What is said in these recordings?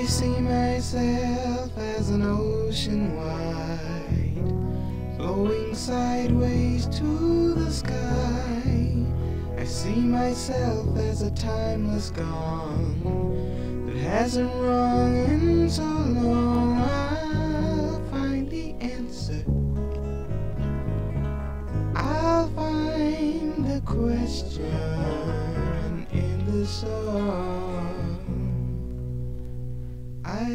see myself as an ocean wide, flowing sideways to the sky. I see myself as a timeless gong that hasn't rung in so long. I'll find the answer, I'll find the question in the song. I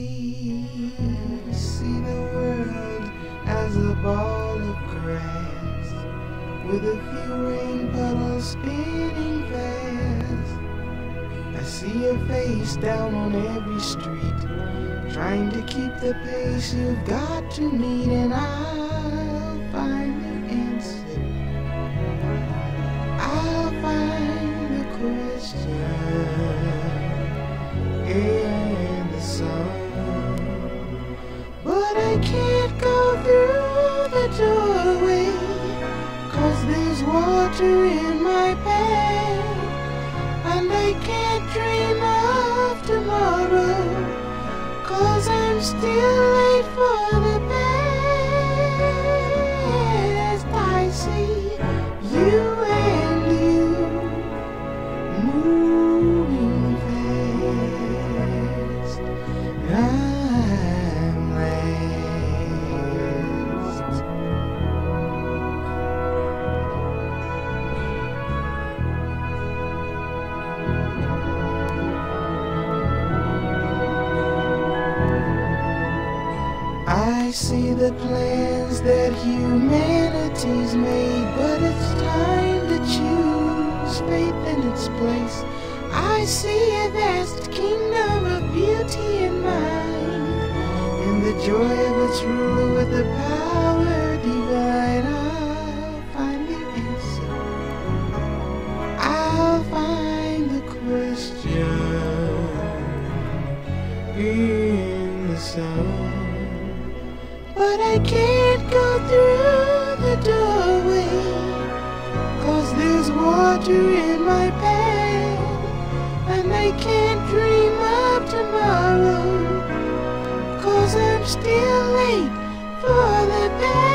see the world as a ball of grass with a few rain puddles spinning fast. I see your face down on every street, trying to keep the pace you've got to meet, and I'll find the answer, I'll find the question in the sun. But I can't go through the doorway, 'cause there's water in my path, and I can't dream of tomorrow, 'cause I'm still late for the best. I see you and you moving fast. I'm last. I see the plans that humanity's made, but it's time to choose faith in its place. I see a vast kingdom of beauty in mind, and the joy of its rule with the power divine. I'll find the answer, I'll find the question in the sun. But I can't go through the doorway, 'cause there's water in my path, and I can't dream of tomorrow, 'cause I'm still late for the best.